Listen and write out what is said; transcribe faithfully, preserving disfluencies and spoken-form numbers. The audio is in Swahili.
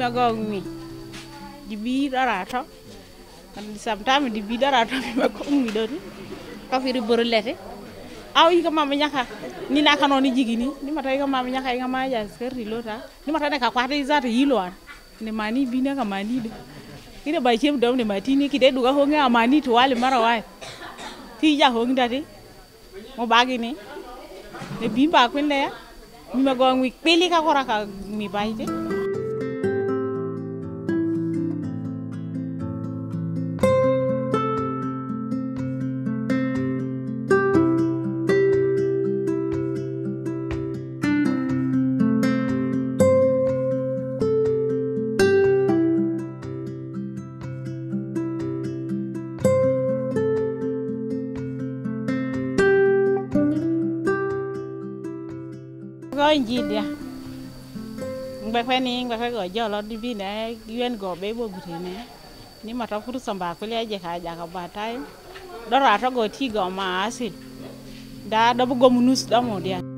ma go mi di bi dara to kan sometimes di bi dara to ma ko mi do ka fi ri lete aw yi ka mama nyaka ni na ka no ni jigi ni ni mata ka mama nyaka ga ma ja skerri lota ni mata ne ka kwata izata yilo ne mani bi ne ka mani de ina ba chem dom ne matini ki de du ga ho nga mani to wale mara wa ti ja ho ngati mo bagi ni ne bi ba kwin le mi ma go ngi peli ka kora ka mi ba ite gói gì đi ngbe khoe ni ngbe khoe gọi giờ lo đi bi nè yuen go be bo gute nè ni ma ta furu samba ko le je ka ja ka ba tai do ra to go ti go ma asin da do go munus da mo dia